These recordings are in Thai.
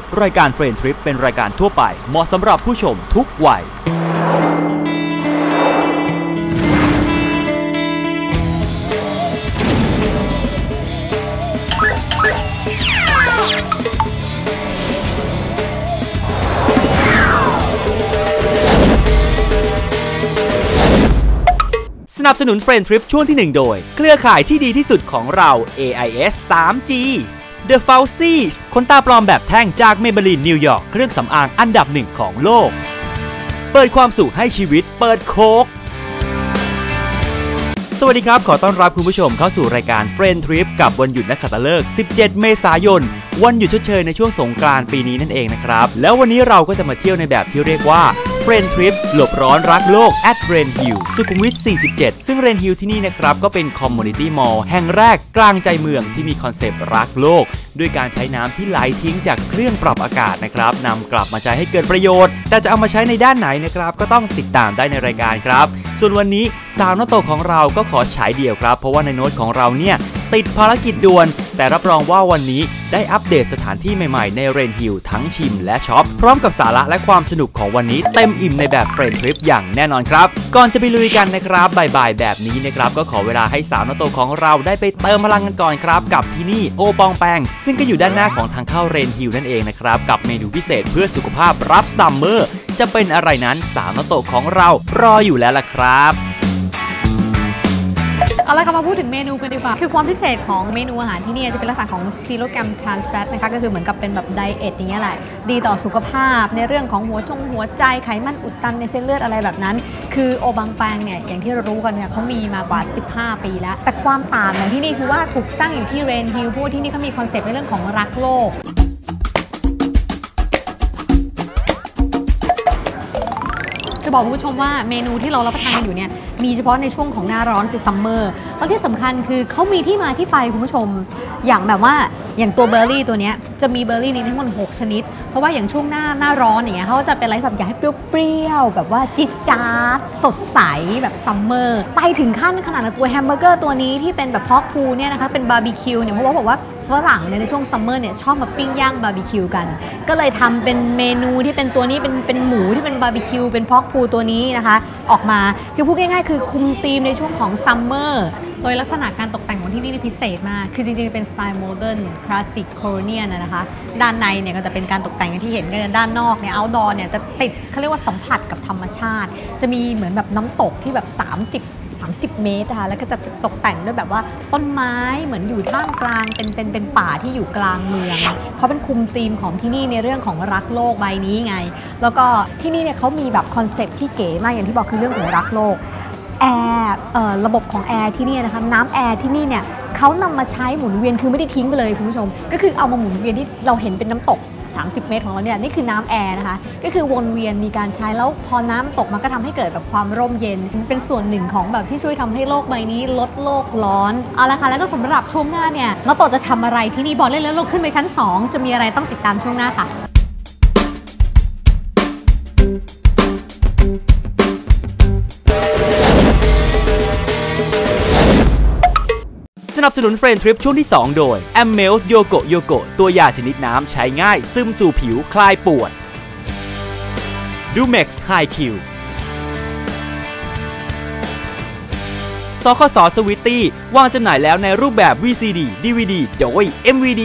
รายการเฟรนด์ทริปเป็นรายการทั่วไปเหมาะสำหรับผู้ชมทุกวัยสนับสนุนเฟรนด์ทริปช่วงที่1โดยเครือข่ายที่ดีที่สุดของเรา AIS 3G The Falsies ขนตาปลอมแบบแท่งจาก Maybelline นิวยอร์กเครื่องสำอางอันดับ1ของโลกเปิดความสุขให้ชีวิตเปิดโค้กสวัสดีครับขอต้อนรับคุณผู้ชมเข้าสู่รายการเฟรนด์ทริปกับวันหยุดนักขัตฤกษ์17 เมษายนวันหยุดชดเชยในช่วงสงกรานต์ปีนี้นั่นเองนะครับแล้ววันนี้เราก็จะมาเที่ยวในแบบที่เรียกว่าเฟรนด์ทริปหลบร้อนรักโลก at Rain Hill สุขุมวิท 47 ซึ่ง Rain Hill ที่นี่นะครับก็เป็นคอมมูนิตี้มอลล์แห่งแรกกลางใจเมืองที่มีคอนเซปต์รักโลกด้วยการใช้น้ำที่ไหลทิ้งจากเครื่องปรับอากาศนะครับนำกลับมาใช้ให้เกิดประโยชน์แต่จะเอามาใช้ในด้านไหนนะครับก็ต้องติดตามได้ในรายการครับส่วนวันนี้สาวโนโตของเราก็ขอฉายเดี่ยวครับเพราะว่าในโน้ตของเราเนี่ยติดภารกิจด่วนแต่รับรองว่าวันนี้ได้อัปเดตสถานที่ใหม่ๆในเรนฮิลทั้งชิมและช็อปพร้อมกับสาระและความสนุกของวันนี้เต็มอิ่มในแบบเฟรนด์ทริปอย่างแน่นอนครับก่อนจะไปลุยกันนะครับบ่ายๆแบบนี้นะครับก็ขอเวลาให้สาวโนโตของเราได้ไปเติมพลังกันก่อนครับกับที่นี่โอปองแปงซึ่งก็อยู่ด้านหน้าของทางเข้าเรนฮิลนั่นเองนะครับกับเมนูพิเศษเพื่อสุขภาพรับซัมเมอร์จะเป็นอะไรนั้นสาวโนโตของเรารออยู่แล้วล่ะครับเอาละค่ะมาพูดถึงเมนูกันดีกว่าคือความพิเศษของเมนูอาหารที่นี่จะเป็นลักษณะของ zero gram trans fat นะคะก็คือเหมือนกับเป็นแบบไดเอทอย่างเงี้ยแหละดีต่อสุขภาพในเรื่องของหัวใจไขมันอุดตันในเส้นเลือดอะไรแบบนั้นคือโอบางแปงเนี่ยอย่างที่เรารู้กันเนี่ยเขามีมากว่า15 ปีแล้วแต่ความต่างของที่นี่คือว่าถูกตั้งอยู่ที่เรนฮิลเพราะที่นี่เขามีคอนเซ็ปต์ในเรื่องของรักโลกจะบอกคุณผู้ชมว่าเมนูที่เรารับประทานกันอยู่เนี่ยมีเฉพาะในช่วงของหน้าร้อนคือซัมเมอร์แล้วที่สำคัญคือเขามีที่มาที่ไปคุณผู้ชมอย่างแบบว่าอย่างตัวเบอร์รี่ตัวนี้จะมีเบอร์รี่นี้ทั้งหมด6 ชนิดเพราะว่าอย่างช่วงหน้าร้อนอย่างเงี้ยเขาจะเป็นอะไรแบบอยากให้เปรี้ยวๆแบบว่าจิ๊ดจ๊าดสดใสแบบซัมเมอร์ไปถึงขั้นขนาดตัวแฮมเบอร์เกอร์ตัวนี้ที่เป็นแบบพอกพูเนี่ยนะคะเป็นบาร์บีคิวเนี่ยเพราะว่าบอกว่าฝรั่งในช่วงซัมเมอร์เนี่ยชอบมาปิ้งย่างบาร์บีคิวกันก็เลยทำเป็นเมนูที่เป็นตัวนี้เป็นหมูที่เป็นบาร์บีคิวเป็นพอกพูตัวนี้นะคะออกมาคือพูดง่ายๆคือคุมธีมในช่วงของซัมเมอร์โดยลักษณะการตกแต่งของที่นี่พิเศษมากคือจริงๆเป็นสไตล์โมเดิร์นคลาสสิกโคโลเนียลนะคะด้านในเนี่ยก็จะเป็นการตกแต่งที่เห็นกันด้านนอกเนี่ยเอาท์ดอร์เนี่ยจะติดเขาเรียกว่าสัมผัสกับธรรมชาติจะมีเหมือนแบบน้ำตกที่แบบ30 เมตรนะคะแล้วก็จะตกแต่งด้วยแบบว่าต้นไม้เหมือนอยู่ท่ามกลางเป็นป่าที่อยู่กลางเมืองเขาเป็นคุมธีมของที่นี่ในเรื่องของรักโลกใบนี้ไงแล้วก็ที่นี่เนี่ยเขามีแบบคอนเซ็ปต์ที่เก๋มากอย่างที่บอกคือเรื่องของรักโลกแอร์ระบบของแอร์ที่นี่นะคะน้ำแอร์ที่นี่เนี่ยเขานำมาใช้หมุนเวียนคือไม่ได้ทิ้งไปเลยคุณผู้ชมก็คือเอามาหมุนเวียนที่เราเห็นเป็นน้ำตก30 เมตรของเราเนี่ยนี่คือน้ำแอร์นะคะก็คือวนเวียนมีการใช้แล้วพอน้ำตกมันก็ทำให้เกิดแบบความร่มเย็นเป็นส่วนหนึ่งของแบบที่ช่วยทำให้โลกใบนี้ลดโลกร้อนเอาละค่ะแล้วก็สำหรับช่วงหน้าเนี่ยน้องโตจะทำอะไรที่นี่บอกเลยแล้วเราขึ้นไปชั้น2จะมีอะไรต้องติดตามช่วงหน้าค่ะสนับสนุนเฟรนด์ทริปช่วงที่2โดย Amel โยโกตัวยาชนิดน้ำใช้ง่ายซึมสู่ผิวคลายปวด Dumex High Q สคส.สวิตตี้วางจำหน่ายแล้วในรูปแบบ VCD DVD โดย MVD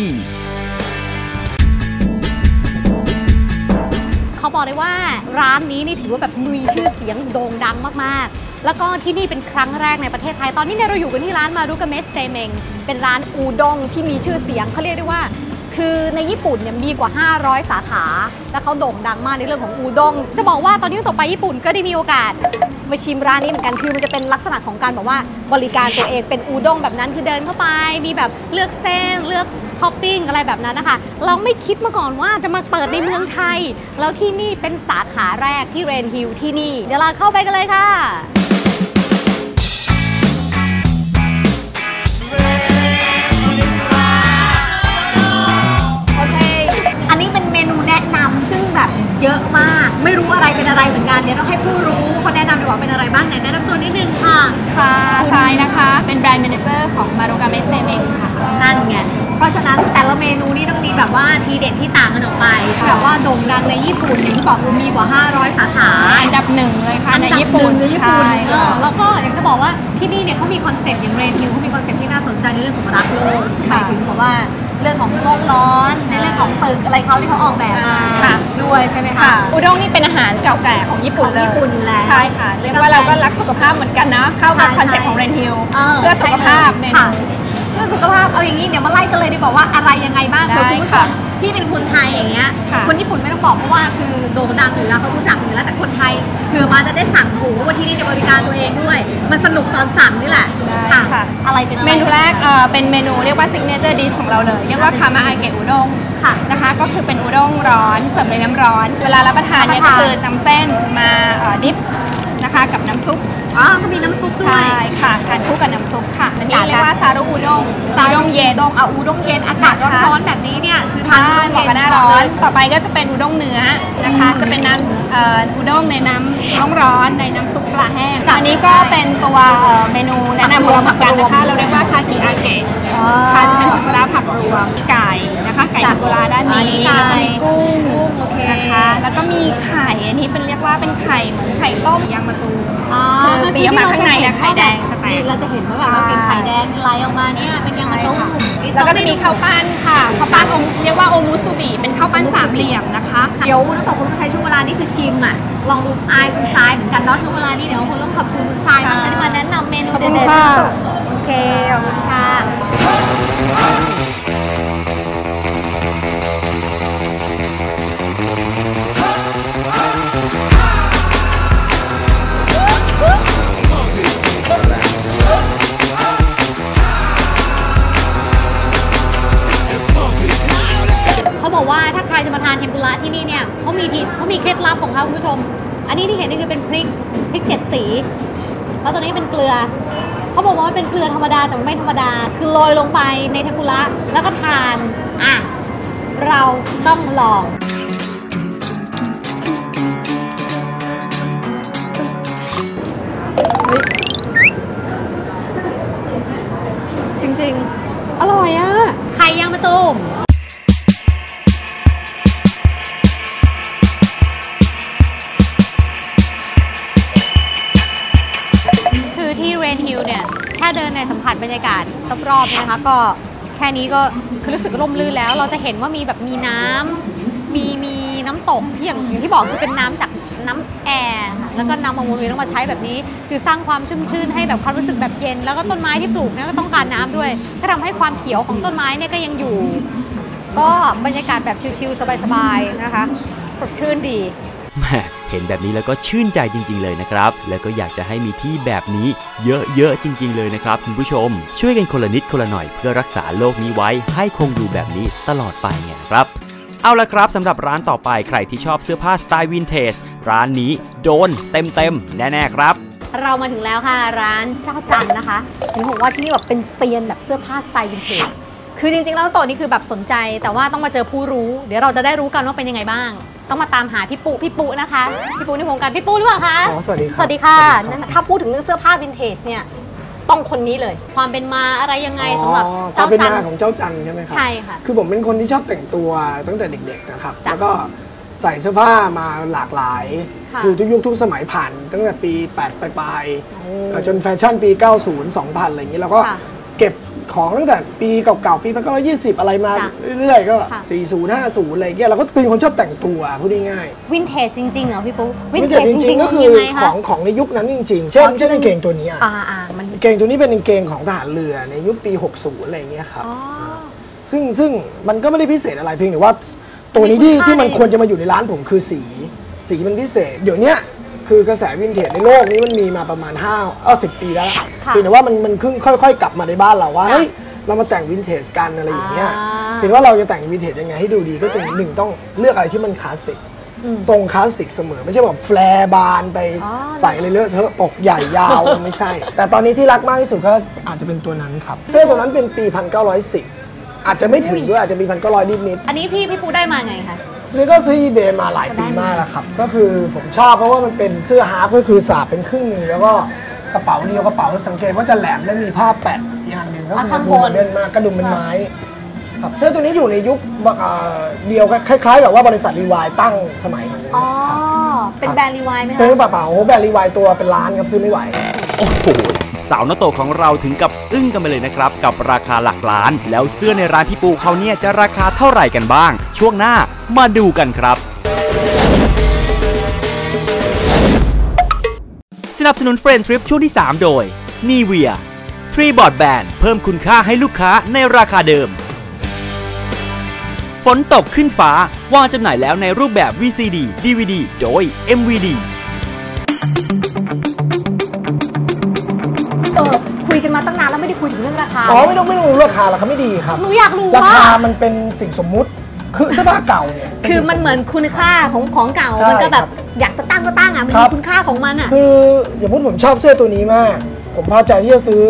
เขาบอกเลยว่าร้านนี้นี่ถือว่าแบบมีชื่อเสียงโด่งดังมากๆแล้วก็ที่นี่เป็นครั้งแรกในประเทศไทยตอนนี้เนี่ยเราอยู่กันที่ร้านมารุกาเมสเตเมงเป็นร้านอูด้งที่มีชื่อเสียงเขาเรียกได้ว่าคือในญี่ปุ่นเนี่ยมีกว่า500 สาขาและเขาโด่งดังมากในเรื่องของอูด้งจะบอกว่าตอนนี้ต่อไปญี่ปุ่นก็ได้มีโอกาสมาชิมร้านนี้เหมือนกันคือมันจะเป็นลักษณะของการแบบว่าบริการตัวเองเป็นอูด้งแบบนั้นคือเดินเข้าไปมีแบบเลือกเส้นเลือกท็อปปิ้งอะไรแบบนั้นนะคะเราไม่คิดมาก่อนว่าจะมาเปิดในเมืองไทยแล้วที่นี่เป็นสาขาแรกที่เรนฮิลที่นี่เดี๋ยวเราเข้าไปกันเลยค่ะโอเคอันนี้เป็นเมนูแนะนำซึ่งแบบเยอะมากไม่รู้อะไรเป็นอะไรเหมือนกันเดี๋ยวต้องให้ผู้รู้คนแนะนำดีกว่าเป็นอะไรบ้างไหนแนะนำตัวนิดนึงค่ะค่ะทรายนะคะเป็นแบรนด์แมเนเจอร์ของมารุกาเมสเซเมงค่ะนั่นไงเพราะฉะนั้นแต่ละเมนูนี่ต้องมีแบบว่าทีเด็ดที่ต่างกันออกไปแบบว่าโด่งดังในญี่ปุ่นอย่างที่บอกมีกว่า500 สาขาอันดับหนึ่งเลยค่ะในญี่ปุ่นแล้วก็อยากจะบอกว่าที่นี่เนี่ยเขามีคอนเซ็ปต์อย่างเรนฮิลเขามีคอนเซ็ปต์ที่น่าสนใจในเรื่องของรักโลกหมายถึงแบบว่าเรื่องของโลกร้อนในเรื่องของตึกอะไรเขาที่เขาออกแบบมาด้วยใช่ไหมคะอุด้งนี่เป็นอาหารเก่าแก่ของญี่ปุ่นเลยอยู่แล้วใช่ค่ะเรียกว่าเราก็รักสุขภาพเหมือนกันนะเข้ากับคอนเซ็ปต์ของเรนฮิลเพื่อสุขภาพเพื่อสุขภาพเอาอย่างนี้เดี๋ยวมาไล่กันเลยดีกว่าว่าอะไรยังไงบ้างคุณผู้ชมที่เป็นคนไทยอย่างเงี้ยคนญี่ปุ่นไม่ต้องบอกเพราะว่าคือโด่งดังอยู่แล้วเขารู้จักอยู่แล้วแต่คนไทยคือมาจะได้สั่งถูกว่าที่นี่จะบริการตัวเองด้วยมันสนุกตอนสั่งนี่แหละค่ะอะไรเป็นอะไรเมนูแรกเป็นเมนูเรียกว่าซิกเนเจอร์ดิชของเราเลยเรียกว่าคามาอาเกะอุด้งนะคะก็คือเป็นอุด้งร้อนเสิร์ฟในน้ำร้อนเวลารับประทานเนี่ยก็คือนำเส้นมาดิฟนะคะกับน้ำซุปก็มีน้ำซุปด้วยใช่ค่ะทานคู่กับน้ำซุปค่ะอันนี้เรียกว่าซารุอุด้งอุด้งเย็นอุด้งเย็นอากาศร้อนๆแบบนี้เนี่ยคือทานเหมาะกับหน้าร้อนต่อไปก็จะเป็นอุด้งเนื้อนะคะจะเป็นน้ำอุด้งในน้ำร้อนในน้ำซุปปลาแห้งอันนี้ก็เป็นตัวเมนูแนะนำของเราเหมือนกันนะคะเราเรียกว่าคากิอาเกะค่ะจะเป็นปลาผักรวมไก่นะคะไก่กุระด้านนี้แล้วก็มีกุ้งนะคะแล้วก็มีไข่อันนี้เป็นเรียกว่าเป็นไข่เหมือนไข่ต้มยางมะตูมตีออกมาข้างในนะไข่แดงจะแตกเราจะเห็นว่าแบบว่าเป็นไข่แดงไหลออกมาเนี่ยเป็นยางมะตูมแล้วก็จะมีข้าวปั้นค่ะข้าวปั้นเรียกว่าโอมุสุบิเป็นข้าวปั้นสามเหลี่ยมนะคะเดี๋ยวน้องต่อคุณก็ใช้ช่วงเวลานี้คือชิมลองดูคุณทรายเหมือนกันเนาะช่วงเวลานี้เดี๋ยวคุณต้องขอบคุณคุณทรายมากเลยที่มาแนะนำเมนูเด็ดๆโอเคขอบคุณค่ะเขาบอกว่าถ้าใครจะมาทานเทมปุระที่นี่เนี่ยเขามีเคล็ดลับของเขาคุณผู้ชมอันนี้ที่เห็นนี่คือเป็นพริก7 สีแล้วตัวนี้เป็นเกลือเขาบอกว่าเป็นเกลือธรรมดาแต่ไม่ธรรมดาคือโรยลงไปในเทมปุระแล้วก็ทานเราต้องลองจริงๆอร่อยอ่ะไข่ยางมะตูมคือที่เรนฮิลเนี่ยแค่เดินในสัมผัสบรรยากาศรอบๆเนี่ยนะคะก็แค่นี้ก็คือรู้สึกร่มรื่นแล้วเราจะเห็นว่ามีแบบมีน้ำมีน้ำตกที่อย่างที่บอกคือเป็นน้ำจากน้ำแอร์แล้วก็นำมาวนเวียนมาใช้แบบนี้คือสร้างความชุ่มชื่นให้แบบความรู้สึกแบบเย็นแล้วก็ต้นไม้ที่ปลูกเนี่ยก็ต้องการน้ำด้วยก็ทำให้ความเขียวของต้นไม้เนี่ยก็ยังอยู่ก็บรรยากาศแบบชิลๆสบายๆนะคะสดชื่นดีแม่เห็นแบบนี้แล้วก็ชื่นใจจริงๆเลยนะครับแล้วก็อยากจะให้มีที่แบบนี้เยอะๆจริงๆเลยนะครับคุณผู้ชมช่วยกันคนละนิดคนละหน่อยเพื่อรักษาโลกนี้ไว้ให้คงอยู่แบบนี้ตลอดไปไงครับเอาละครับสำหรับร้านต่อไปใครที่ชอบเสื้อผ้าสไตล์วินเทจร้านนี้โดนเต็มแน่ๆครับเรามาถึงแล้วค่ะร้านเจ้าจันนะคะเห็นบอกว่าที่นี่แบบเป็นเซียนแบบเสื้อผ้าสไตล์วินเทจคือจริงๆแล้วตัวนี้คือแบบสนใจแต่ว่าต้องมาเจอผู้รู้เดี๋ยวเราจะได้รู้กันว่าเป็นยังไงบ้างต้องมาตามหาพี่ปุ๊นะคะพี่ปุ๊ในวงการพี่ปุ๊หรือเปล่าคะสวัสดีครับสวัสดีค่ะถ้าพูดถึงเรื่องเสื้อผ้าวินเทจเนี่ยต้องคนนี้เลยความเป็นมาอะไรยังไงสำหรับเจ้าจันของเจ้าจันใช่ไหมครับใช่ค่ะคือผมเป็นคนที่ชอบแต่งตัวตั้งแต่เด็กๆนะครับแล้วก็ใส่เสื้อผ้ามาหลากหลายคือทุกยุคทุกสมัยผ่านตั้งแต่ปี8ปลายจนแฟชั่นปี90 2000อะไรอย่างนี้แล้วก็เก็บของตั้งแต่ปีเก่าๆปี1920อะไรมาเรื่อยๆก็40 50อะไรเงี้ยเราก็เป็นคนชอบแต่งตัวพูดง่ายๆวินเทจจริงๆเหรอพี่ปุ๊วินเทจจริงๆก็คือของในยุคนั้นจริงๆเช่นกางเกงตัวนี้เกงตัวนี้เป็นกางเกงของทหารเรือในยุคปี60อะไรเงี้ยครับซึ่งมันก็ไม่ได้พิเศษอะไรเพียงแต่ว่าตัวนี้ที่มันควรจะมาอยู่ในร้านผมคือสีมันพิเศษเดี๋ยวนี้คือกระแสวินเทจในโลกนี้มันมีมาประมาณ10 ปีแล้วเพียงแต่ว่ามันค่อยๆกลับมาในบ้านเราว่าเฮ้ยเรามาแต่งวินเทจกันอะไรอย่างเงี้ยเพียงว่าเราจะแต่งวินเทจยังไงให้ดูดีก็หนึ่งต้องเลือกอะไรที่มันคลาสสิกทรงคลาสสิกเสมอไม่ใช่แบบแฟร์บานไปใส่เลยเลอะเทอะปกใหญ่ยาวไม่ใช่แต่ตอนนี้ที่รักมากที่สุดก็อาจจะเป็นตัวนั้นครับเสื้อตัวนั้นเป็นปี 1910อาจจะไม่ถึงด้วยอาจจะมี1900นิดๆอันนี้พี่ปูได้มาไงคะนี่ก็ซื้อ eBay มาหลายปีมากแล้วครับก็คือผมชอบเพราะว่ามันเป็นเสื้อฮาร์ฟก็คือสาบเป็นครึ่งนึงแล้วก็กระเป๋าเดียวกระเป๋าสังเกตว่าจะแหลมและมีผ้าแปะอีกอันหนึ่งก็คือดูเด่นมากกระดุมเป็นไม้ครับเสื้อตัวนี้อยู่ในยุคเดียวคล้ายๆกับว่าบริษัทรีวายตั้งสมัยนั้นอ๋อเป็นแบรนด์รีวายไหมคะเป็นเปล่าๆแบรนด์รีวายตัวเป็นล้านครับซื้อไม่ไหวโอ้โหสาวนาโตของเราถึงกับอึ้งกันไปเลยนะครับกับราคาหลักล้านแล้วเสื้อในร้านพี่ปูเขาเนี่ยจะราคาเท่าไหร่กันบ้างช่วงหน้ามาดูกันครับสนับสนุนเฟรนด์ทริปช่วงที่3โดย Nivea 3 บอร์ดแบนเพิ่มคุณค่าให้ลูกค้าในราคาเดิมฝนตกขึ้นฟ้าวางจำหน่ายแล้วในรูปแบบ VCD DVD โดย MVD คุยกันมาตั้งนานแล้วไม่ได้คุยถึงเรื่องราคาไม่ต้องรู้ราคาหรอกครับไม่ดีครับหนูอยากรู้ราคามันเป็นสิ่งสมมุติคือเสื้อผ้าเก่าเนี่ยคือมันเหมือนคุณค่าของเก่ามันก็แบบอยากจะตั้งก็ตั้งอ่ะมันมีคุณค่าของมันอ่ะคืออย่างพูดผมชอบเสื้อตัวนี้มากผมพอใจที่จะซื้อ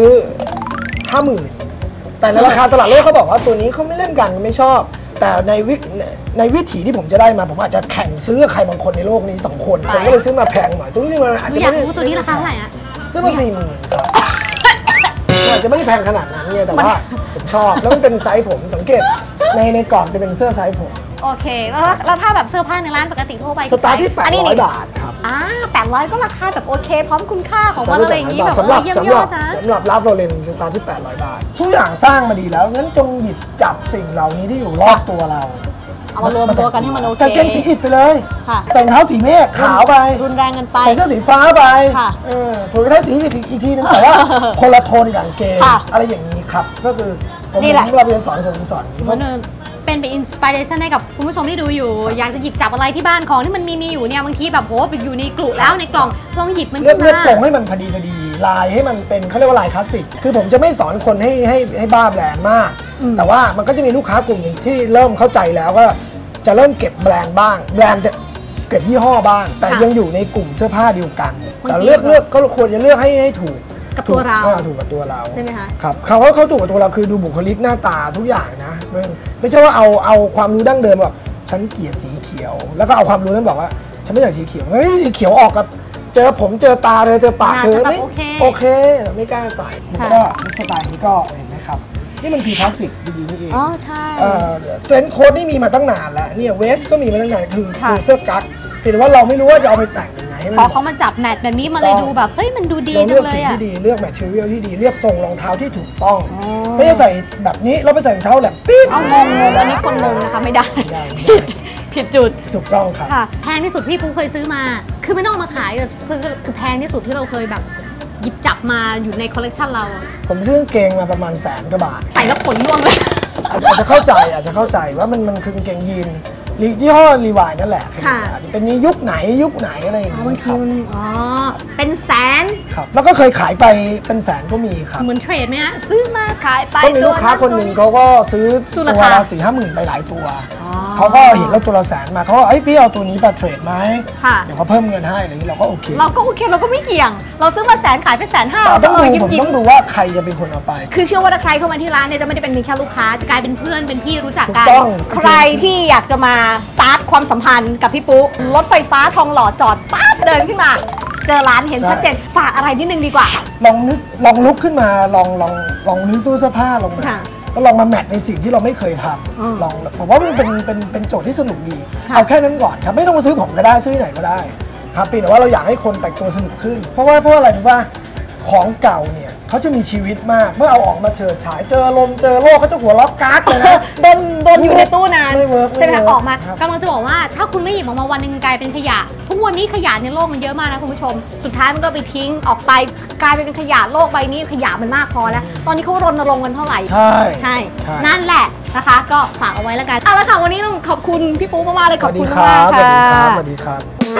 50,000 แต่ในราคาตลาดโลกเขาบอกว่าตัวนี้เขาไม่เล่นกันไม่ชอบแต่ในวิถีที่ผมจะได้มาผมอาจจะแข่งซื้อใครบางคนในโลกนี้2 คนผมก็เลยซื้อมาแพงหน่อยตรงนี้มันอาจจะไม่ได้ตัวนี้ราคาเท่าไหร่อ่ะซื้อมา 40,000 ครับอาจจะไม่ได้แพงขนาดนั้นเนี่ยแต่ว่าผมชอบแล้วมันเป็นไซส์ผมสังเกตในกล่องจะเป็นเสื้อไซส์ผมโอเคแล้วถ้าแบบเสื้อผ้าในร้านปกติทั่วไปสตาร์ทที่800 บาทครับ 800ก็ราคาแบบโอเคพร้อมคุณค่าของมันอะไรอย่างนี้แบบสำหรับลาฟโรเลนสตาร์ทที่800 บาททุกอย่างสร้างมาดีแล้วงั้นจงหยิบจับสิ่งเหล่านี้ที่อยู่รอบตัวเราเอามารวมตัวกันให้มันโอเคใส่เกงสีอิฐไปเลยใส่รองเท้าสีเมฆขาวไปรุนแรงกันไปใส่เสื้อสีฟ้าไปผมก็ใช้สีอิฐอีกทีนึงแต่ว่าคนละโทนอย่างเกงอะไรอย่างนี้ครับก็คือผมเราจะสอนผมสอนนี้เป็นอินสปิเรชันให้กับคุณผู้ชมที่ดูอยู่อยากจะหยิบจับอะไรที่บ้านของที่มันมีอยู่เนี่ยบางทีแบบโหอยู่ในกลุ่แล้วในกล่องลองหยิบมันขึ้นมาเลือกส่งให้มันพอดีลายให้มันเป็นเขาเรียกว่าลายคลาสสิกคือผมจะไม่สอนคนให้บ้าแบรนด์มากแต่ว่ามันก็จะมีลูกค้ากลุ่มหนึ่งที่เริ่มเข้าใจแล้วก็จะเริ่มเก็บแบรนด์บ้างแบรนด์เก็บยี่ห้อบ้างแต่ยังอยู่ในกลุ่มเสื้อผ้าเดียวกันแต่เลือกก็ควรจะเลือกให้ถูกกับตัวเราถูกกับตัวเราใช่ไหมคะครับเขาถูกกับตัวเราคือดูบุคลิกหน้าตาทุกอย่างนะไม่ใช่ว่าเอาความรู้ดั้งเดิมแบบฉันเกลียดสีเขียวแล้วก็เอาความรู้นั้นบอกว่าฉันไม่อยากสีเขียวไม่สีเขียวออกกับเจอผมเจอตาเจอปากเธอไม่โอเคไม่กล้าใส่มันก็สไตล์นี้ก็เห็นไหมครับนี่มันคือคลาสสิกดีๆนี่เองอ๋อใช่เทรนด์โค้ดนี่มีมาตั้งนานแล้วเนี่ยเวสก็มีมาตั้งนานคือเสื้อกั๊กแต่ว่าเราไม่รู้ว่าจะเอาไปแต่งยังไงพอเขามาจับแมทแบบนี้มาเลยดูแบบเฮ้ยมันดูดีจังเลยอะเลือกสีที่ดีเลือกแมทเทอเรียลที่ดีเลือกทรงรองเท้าที่ถูกต้องไม่ใช่ใส่แบบนี้เราไปใส่รองเท้าแบบปี๊ดงงอันนี้คนงงนะคะไม่ได้ผิดจุดถูกต้องครับแพงที่สุดพี่ปูเคยซื้อมาคือไม่ต้องมาขายแบบซื้อคือแพงที่สุดที่เราเคยแบบหยิบจับมาอยู่ในคอลเลกชันเราผมซื้อเกงมาประมาณ100,000 กว่าบาทใส่แล้วขนร่วงเลยอาจจะเข้าใจว่ามันคือเกงยีนยี่ห้อรีวายนั่นแหละเป็นนี้ยุคไหนอะไรอย่างเงี้ยบางทีเป็นแสนครับแล้วก็เคยขายไปเป็นแสนก็มีครับเหมือนเทรดไหมฮะซื้อมาขายไปก็มีลูกค้าคนหนึ่งเขาก็ซื้อตัวละ4-5 หมื่นไปหลายตัวเขาก็เห็นแล้วตัวละ100,000มาเขาก็พี่เอาตัวนี้ไปเทรดไหมเดี๋ยวเขาเพิ่มเงินให้อะไรอย่างนี้เราก็โอเคเราก็ไม่เกี่ยงเราซื้อมา100,000ขายไป150,000 ผมต้องดูว่าใครจะเป็นคนเอาไปคือเชื่อว่าถ้าใครเข้ามาที่ร้านเนี่ยจะไม่ได้เป็นมีแค่ลูกค้าจะกลายเป็นเพื่อนเป็นพี่รู้จักกันใครที่อยากจะมาสตาร์ทความสัมพันธ์กับพี่ปุ๊รถไฟฟ้าทองหล่อจอดปั๊บเดินขึ้นมาเจอร้านเห็นชัดเจนฝากอะไรนิดนึงดีกว่าลองลุกขึ้นมาลองนึกตู้เสื้อผ้าลงมาแล้วลองมาแมทในสิ่งที่เราไม่เคยทำลองผมว่ามันเป็นโจทย์ที่สนุกดีเอาแค่นั้นก่อนครับไม่ต้องมาซื้อผมก็ได้ซื้อไหนก็ได้ครับแต่ว่าเราอยากให้คนแต่งตัวสนุกขึ้นเพราะอะไรรู้ป่ะของเก่าเนี่ยเขาจะมีชีวิตมากเมื่อเอาออกมาเฉิดฉายเจอลมเจอโลกเขาจะหัวล็อกการ์ดเลยนะโดนอยู่ในตู้นานใช่ไหมออกมากำลังจะบอกว่าถ้าคุณไม่หยิบออกมาวันนึงกลายเป็นขยะทุกวันนี้ขยะในโลกมันเยอะมากนะคุณผู้ชมสุดท้ายมันก็ไปทิ้งออกไปกลายเป็นขยะโลกใบนี้ขยะมันมากพอแล้วตอนนี้เขารณรงค์กันเท่าไหร่ใช่นั่นแหละนะคะก็ฝากเอาไว้แล้วกันเอาละค่ะวันนี้ต้องขอบคุณพี่ปุ๊มากๆเลยขอบคุณมากค่ะสวัสดีครับ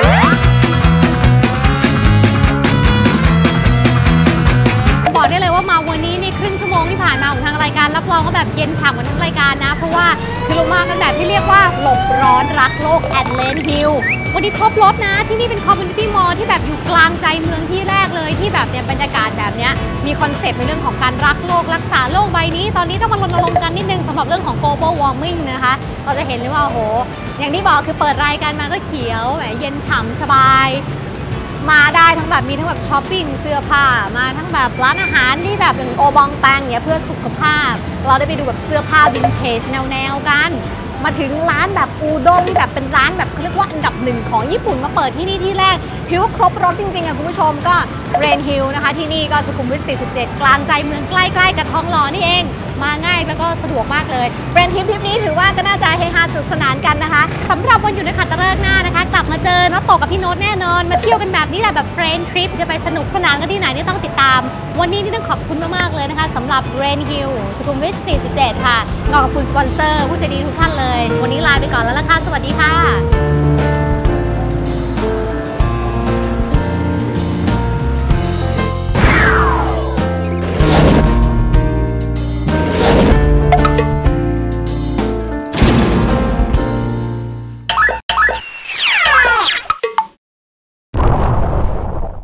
บอกได้เลยว่ามาวันนี้นี่ครึ่งชั่วโมงที่ผ่านมาของทางรายการรับรองก็แบบเย็นฉ่ำกันทั้งรายการนะเพราะว่าคือเรามากันแบบที่เรียกว่าหลบร้อนรักโลกแอดเลนฮิลวันนี้ครบรถนะที่นี่เป็นคอมมูนิตี้มอลล์ที่แบบอยู่กลางใจเมืองที่แรกเลยที่แบบเนี่ยบรรยากาศแบบเนี้ยมีคอนเซปต์ในเรื่องของการรักโลกรักษาโลกใบนี้ตอนนี้ต้องมารณรงค์กันนิดนึงสำหรับเรื่องของ global warming นะคะเราจะเห็นเลยว่าโอ้โหอย่างที่บอกคือเปิดรายการมาก็เขียวแหมเย็นฉ่ำสบายมาได้ทั้งแบบมีทั้งแบบช้อปปิ้งเสื้อผ้ามาทั้งแบบร้านอาหารที่แบบอย่างโอบองแปงเนี่ยเพื่อสุขภาพเราได้ไปดูแบบเสื้อผ้าวินเทจแนวกันมาถึงร้านแบบอูด้งที่แบบเป็นร้านแบบเขาเรียกว่าอันดับหนึ่งของญี่ปุ่นมาเปิดที่นี่ที่แรกถือว่าครบรถจริงๆคุณผู้ชมก็เรนฮิลนะคะที่นี่ก็สุขุมวิท 47 กลางใจเมืองใกล้ๆกับทองหล่อนี่เองมาง่ายแล้วก็สะดวกมากเลยเรนทริปนี้ถือว่าก็น่าจะเฮฮาสนุกสนานกันนะคะสำหรับวันหยุดนักขัตฤกษ์หน้านะคะกลับมาเจอน้าโตกับพี่โน้ตแน่นอนมาเที่ยวกันแบบนี้แหละแบบเฟรนทริปจะไปสนุกสนานกันที่ไหนนี่ต้องติดตามวันนี้นี่ต้องขอบคุณมากๆเลยนะคะสำหรับเรนฮิลสุขุมวิท 47 ค่ะขอบคุณสปอนเซอร์ผู้ใจดีทุกท่านเลยวันนี้ลาไปก่อนแล้วล่ะค่ะสวัสดีค่ะ